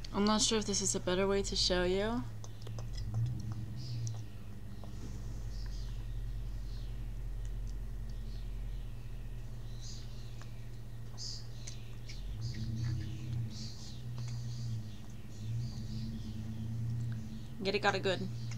I'm not sure if this is a better way to show you. Get it, got it good.